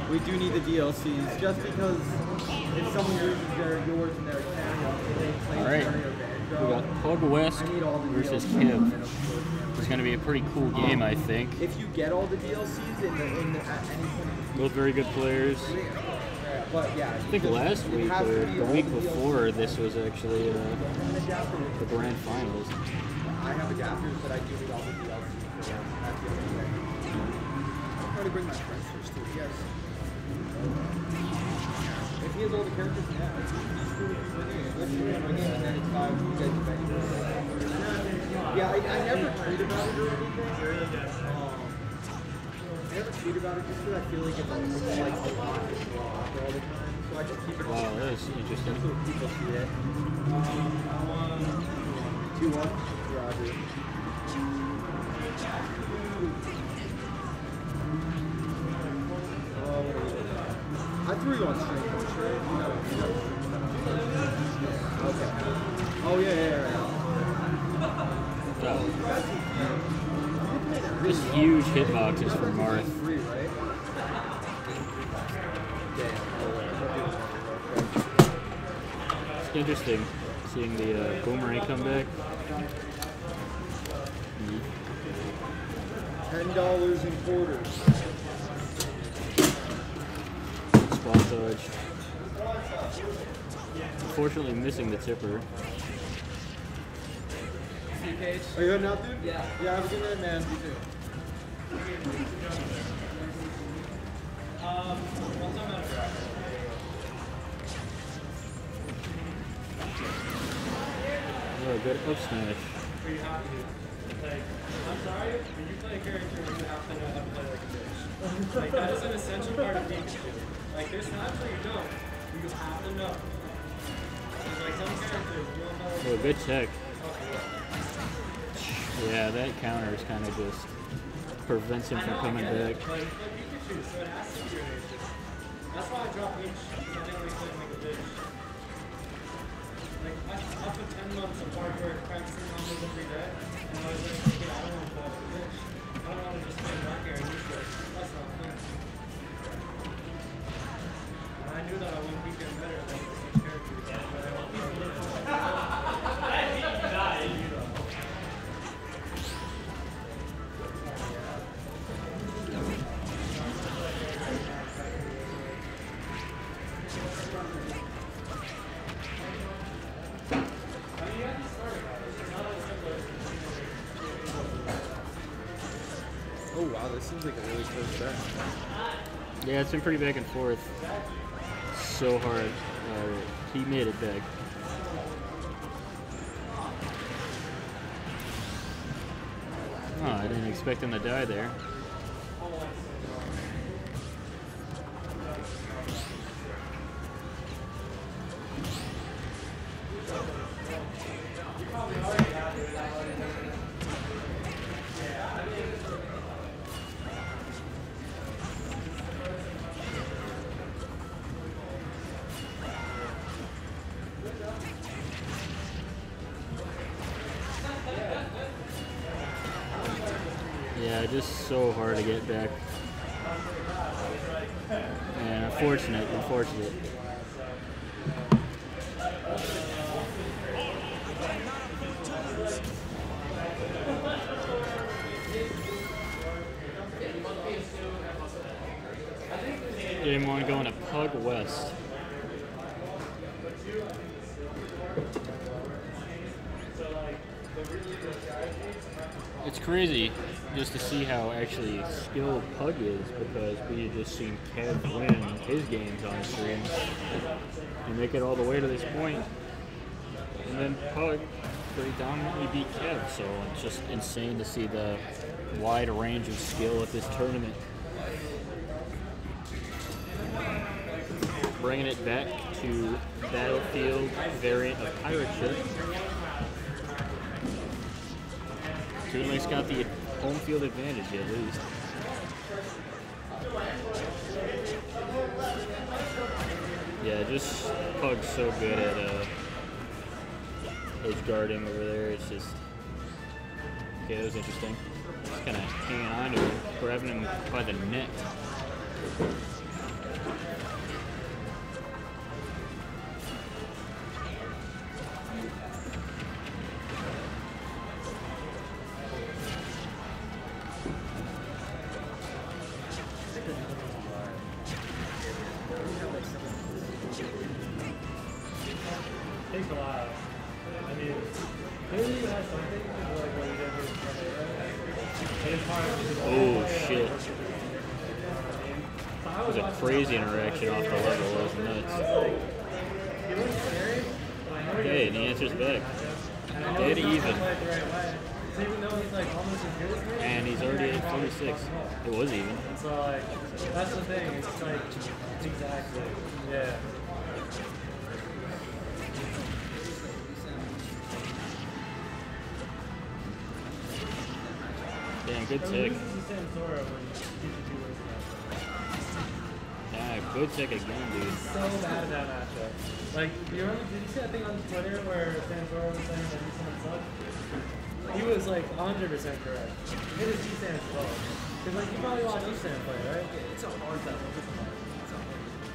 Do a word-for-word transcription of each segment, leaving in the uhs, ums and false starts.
We do need the D L Cs, just because if someone uses their yours and their carry-on, they play All right. carry or banjo. We got Pugwest versus Kev. It's going to be a pretty cool game, I think. If you get all the D L Cs in the, in the, at any point, both very good players. yeah, but yeah, I think last week or the week before this was actually uh, the grand finals. I have adapters, but I do need all the D L Cs for them. That's the only way. I'll try to bring my friends first too, yes. If he has all the characters, yeah. Let's do it again, and then it's five. You guys are ready. Yeah, I, I never tweet about it or anything. Um, I never tweet about it just because I feel like it's like, like a lot of people after all the time. So I just keep it. Wow, that is interesting. So people see it. Two one. Roger. I threw you on strength, I'm sure. You know, you know. Okay. Oh, yeah, yeah, yeah. Oh. This huge hitboxes for Marth. Three, right? It's interesting seeing the uh, boomerang come back. Ten dollars in quarters. Spot dodge. Unfortunately missing the tipper. Are you heading out, dude? Yeah. Yeah, have a good night, man. You too. Um, Oh, good up smash. Pretty happy to. Like, I'm sorry, when you play a character, you have to know how to play like a bitch. Like, that is an essential part of Pikachu. Like, there's times where you don't. You have to know. There's like some characters, you don't know. Oh, good tech. Yeah, that counter is kind of just prevents him from coming back. Like, it's like Pikachu, so it has to be your nature. That's why I drop H, because I didn't really play like a bitch. Like, I, up to ten months of hard work practicing on those every day, and I was like, okay, I don't want to play like a bitch. I don't want to just play back air and use it. That's not fair. And I knew that I wouldn't be getting better than these characters. But I want people to Oh, wow, this seems like a really close set. Yeah, it's been pretty back and forth. So hard. Uh, he made it back. Oh, I didn't expect him to die there. Yeah, just so hard to get back. And unfortunate, unfortunate. Game one going to Pugwest. It's crazy just to see how actually skilled Pug is, because we had just seen Kev win his games on stream and make it all the way to this point. And then Pug pretty dominantly beat Kev, so it's just insane to see the wide range of skill at this tournament. Bringing it back to Battlefield variant of Pirate Ship. Toon's got the home field advantage at least. Yeah, just Pug's so good at uh, edge guarding over there. It's just, okay, that was interesting. Just kind of hanging on to him, grabbing him by the neck. Takes a while. I mean, maybe you have something like what you did for it's hard. Oh shit. So I It was a crazy interaction off the level. It was nuts. It was scary, but I know Okay, and he answers back. Dead even. So even though he's like almost as good as me, And he's already at forty-six. It was even. so like that's the thing. It's like exactly, yeah. Damn, good tick. Yeah, good tick again, dude. So bad at that matchup. Like, you remember, did you see that thing on Twitter where Santoro was saying that he's someone sucked? He was like one hundred percent correct. It is G-San's fault. Because, like, you probably watched G-San play, right? It's a hard battle. It's a hard. It's a hard.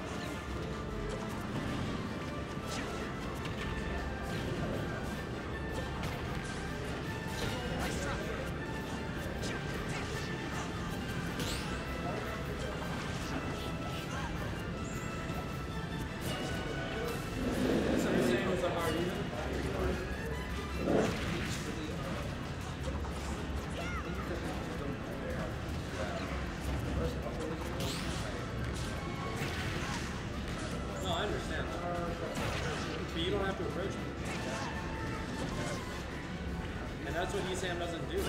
So you're saying it's a hard even? No, I understand that. But you don't have to approach me. And that's what E-Sam doesn't do.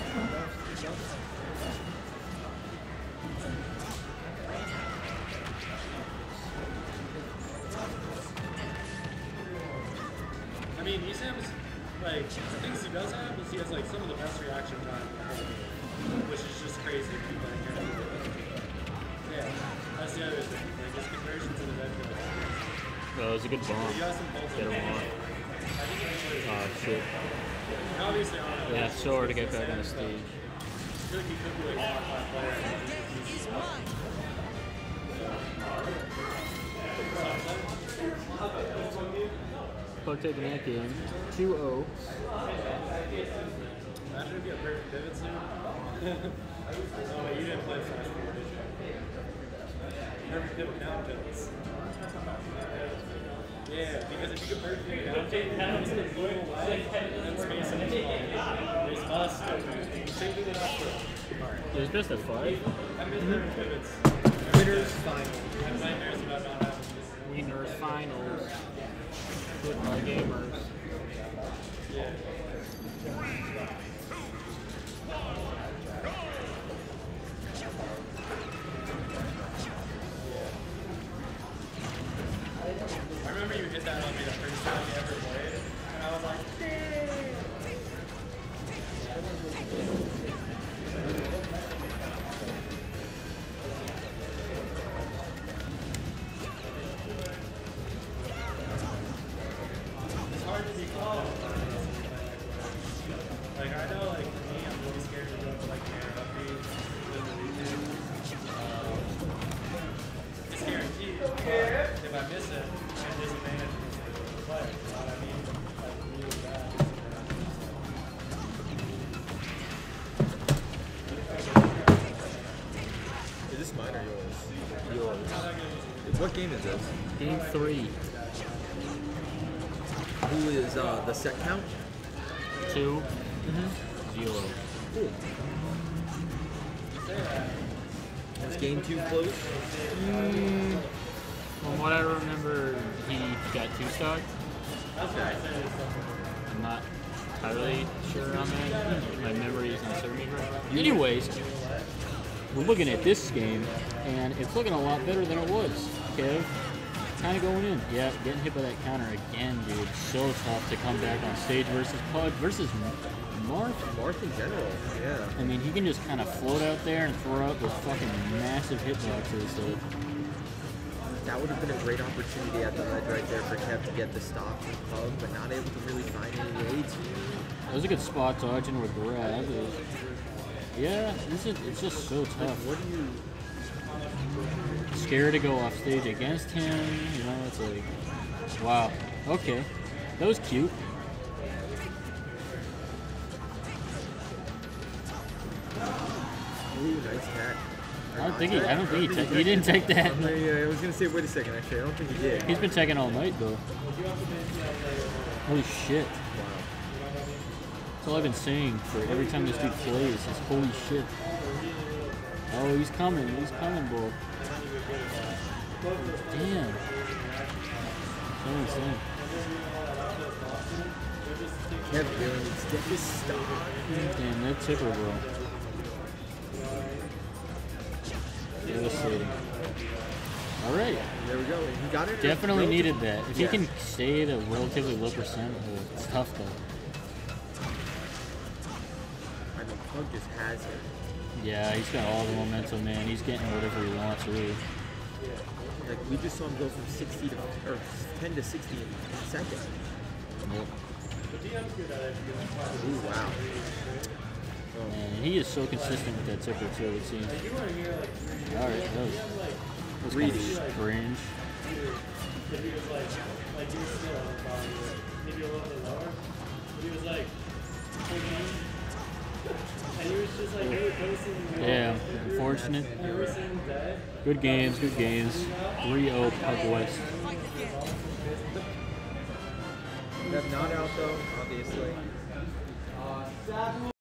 I mean, E-Sam's, like, the things he does have is he has, like, some of the best reaction time in the game, which is just crazy if you play here. Yeah, that's the other thing. Like, his conversion to the red pill. Oh, it was a good bomb. You got some bolts Get in him there. on. I think it's Oh, shit. obviously on it. Yeah, it's so hard to get back on the stage. I feel like he could be like a top five player. He's Pug taking that game. two oh. Imagine if you have perfect pivot soon. Oh, wait, you didn't play Flash Forward, did you? Perfect pivot down pivots. Yeah, because if you could perfect pivot down pivot, it's the blue away, and then space in the small. There's us. Same thing with us. It was just a five. I miss perfect pivots. Winners final. I have nightmares about not having this. Winners finals. Football gamers. Yeah. I remember you hit that on me the first time you ever played, and I was like, damn! It's hard to be calm. Like, I know, like, for me, I'm really scared to go to, like, air rugby with the region. Um, it's guaranteed. But if I miss it, I'm disadvantaged against the player. You know what I mean? Like, really bad. Is this mine or yours? Yours. How that goes? What game is this? Game three. Who is uh, the set count? Two. Zero. Cool. Is game two close? Mm, from what I remember, he got two stock. Okay. I'm not entirely sure on that. My memory is not serving me right. Anyways, we're looking at this game, and it's looking a lot better than it was. Kev, kind of going in. Yeah, getting hit by that counter again, dude. So tough to come back on stage versus Pug versus Marth. Marth in general, yeah. I mean, he can just kind of float out there and throw out those fucking massive hitboxes. So That would have been a great opportunity at the ledge right there for Kev to get the stop from Pug, but not able to really find any way to. that was a good spot dodging with grab. It was- yeah, this is, it's just so Like, tough. what do you... scared to go off stage against him. You know, it's like, wow, okay, that was cute. Ooh, nice hack. I don't think he. I don't think he. Te- he didn't take that. Yeah, yeah, I was gonna say, wait a second. Actually, I don't think he did. He's been tagging all night though. Holy shit! That's all I've been saying for every time this dude plays is holy shit. Oh, he's coming. He's coming, bro. Damn. So insane. Kevin Williams, get this stuff. Damn, that tipper, bro. Devastating. All right. There we go. He got it. Definitely needed that. If yes. he can stay at a relatively low percent, oh, it's tough though. I mean, Pug just has it. Yeah, he's got all the momentum, man. He's getting whatever he wants, really. Like, we just saw him go from sixty to, or ten to sixty in a second. Yep. Ooh, wow. Oh. Man, he is so consistent with that tipper, too, it seems. All right, that was, that was kind of strange. Yeah, unfortunate. Good games, good games. three oh Pugwest. That's not out, though, obviously.